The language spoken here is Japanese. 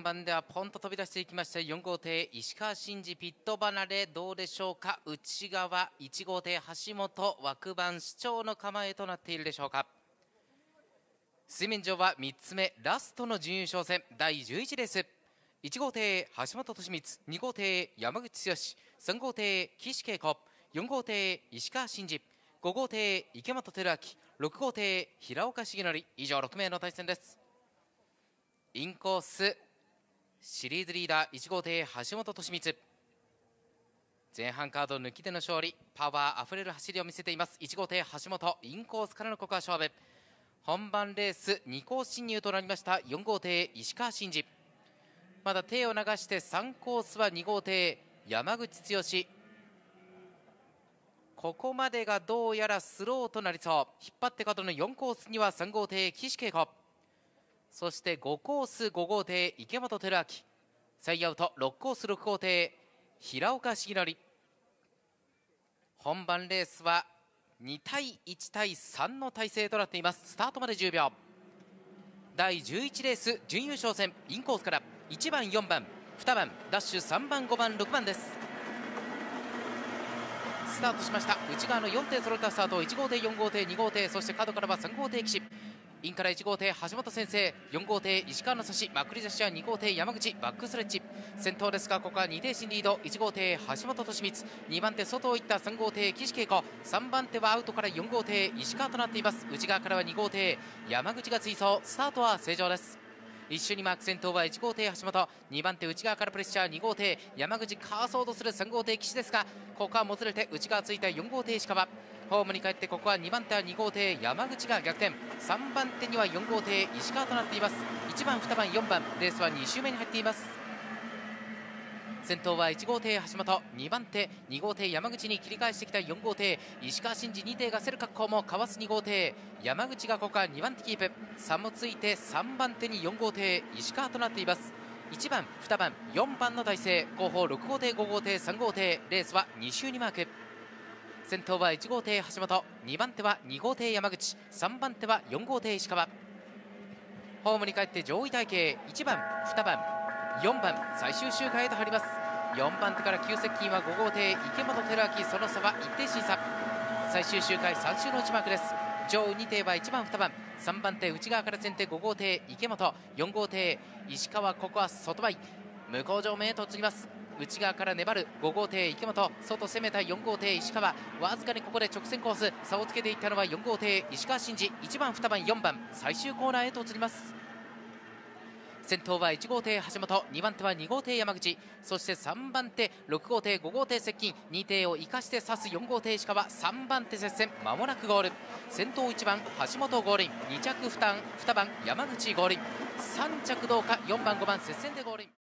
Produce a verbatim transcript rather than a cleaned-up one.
番ではポンと飛び出していきましたよん号艇石川真司、ピット離れどうでしょうか。内側いち号艇橋本、枠番主張の構えとなっているでしょうか。水面上はみっつめラストの準優勝戦だいじゅういちレース。いち号艇橋本利光、に号艇山口剛、さん号艇岸恵子、よん号艇石川真司、ご号艇池本輝明、ろく号艇平岡重則、以上ろく名の対戦です。インコースシリーズリーダーいち号艇橋本利光、前半カード抜きでの勝利、パワーあふれる走りを見せています。いち号艇橋本、インコースからのここは勝負。本番レースにコース進入となりましたよん号艇石川真司、まだ手を流してさんコースはに号艇山口剛、ここまでがどうやらスローとなりそう。引っ張って角のよんコースにはさん号艇岸恵子、そしてごコースご号艇池本輝明、サイアウトろくコースろく号艇平岡重則。本番レースはに対いち対さんの体制となっています。スタートまでじゅうびょう。だいじゅういちレース準優勝戦、インコースからいちばんよんばんにばんダッシュさんばんごばんろくばんです。スタートしました。内側のよん艇揃ったスタート、いち号艇よん号艇に号艇、そして角からはさん号艇岸、インからいち号艇橋本先生、よん号艇石川の差し、まくり差しはに号艇山口、バックストレッチ先頭ですが、ここはに艇進リード、いち号艇橋本利光、にばん手外をいったさん号艇岸恵子、さんばん手はアウトからよん号艇石川となっています。内側からはに号艇山口が追走、スタートは正常です。一緒にマーク先頭はいち号艇橋本、にばん手内側からプレッシャーに号艇山口、カーソードするさん号艇岸ですが、ここはもつれて内側ついたよん号艇石川、ホームに帰ってここはにばん手はに号艇山口が逆転、さんばん手にはよん号艇石川となっています。いちばんにばんよんばん、レースはに周目に入っています。先頭はいち号艇橋本、にばん手に号艇山口に切り返してきたよん号艇石川真司、に艇が競る格好もかわすに号艇山口がここはにばん手キープ、差もついてさんばん手によん号艇石川となっています。いちばんにばんよんばんの体勢、後方ろく号艇ご号艇さん号艇、レースはに周にマーク。先頭はいち号艇橋本、にばん手はに号艇山口、さんばん手はよん号艇石川。ホームに帰って上位体系いちばんにばんよんばん、最終周回へと入ります。よんばん手から急接近はご号艇池本輝明、その差は一定審査。最終周回さん周の内幕です。上位に艇はいちばんにばん、さんばん手内側から先手ご号艇池本、よん号艇石川、ここは外前向こう上面へと移ります。内側から粘るご号艇池本、外攻めたよん号艇石川、わずかにここで直線コース、差をつけていったのはよん号艇石川真司、いちばんにばんよんばん、最終コーナーへと移ります。先頭はいち号艇橋本、にばん手はに号艇山口、そしてさんばん手ろく号艇ご号艇接近、に艇を生かして指すよん号艇石川、さんばん手接戦、まもなくゴール。先頭いちばん橋本ゴールイン、に着負担にばん山口ゴールイン、さん着どうかよんばんごばん接戦でゴールイン。